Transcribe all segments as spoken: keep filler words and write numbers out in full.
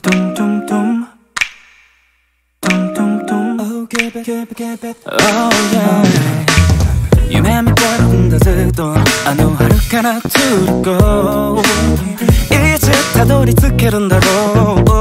Dum dum dum Dum dum dum Oh give it give it give it Oh yeah 夢みたいなんだずっとあの遥かなトゥルゴいつたどり着けるんだろう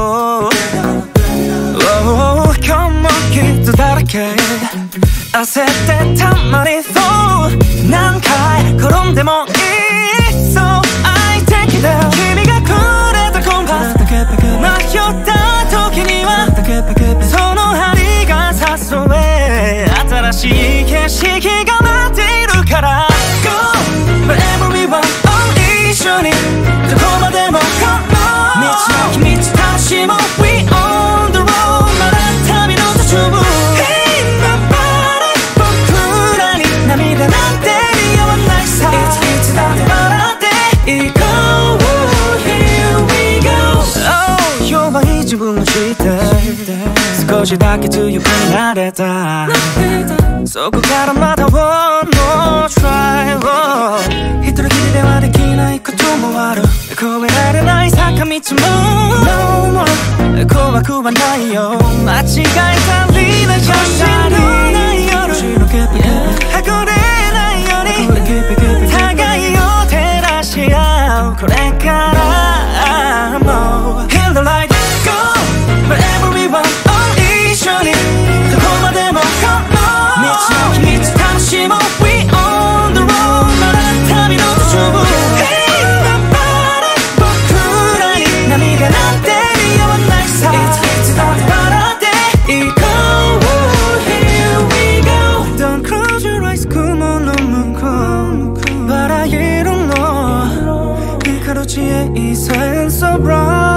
Oh, 今日も傷だらけ焦ってたまにそう何回転んでもいいそう愛的だ君がくれたコンパス迷った時にはその針が誘え新しい景色が待っているから Go everyone 一緒にどこまでも Come on 道の秘密楽しもう We on the road まだ旅の途中 Hey nobody 僕らに涙なんて似合わないさいついつだって笑っていこう Here we go Oh 弱い自分を知って少しだけ強くなれたそこからまた One more try 一人きりではできないこともある越えられない坂道も No more 怖くはないよ間違えたりなよしのない夜はぐれないように互いを照らし合うこれからも In the light Go everyone 一緒にどこまでも Come on 道の秘密楽しもう We on the road まだ旅の途中 Hey nobody 僕らに涙なんて似合わないさいついつだって笑っていこう Here we go Don't close your eyes 雲の向こうバラ色の光る地平線 So bright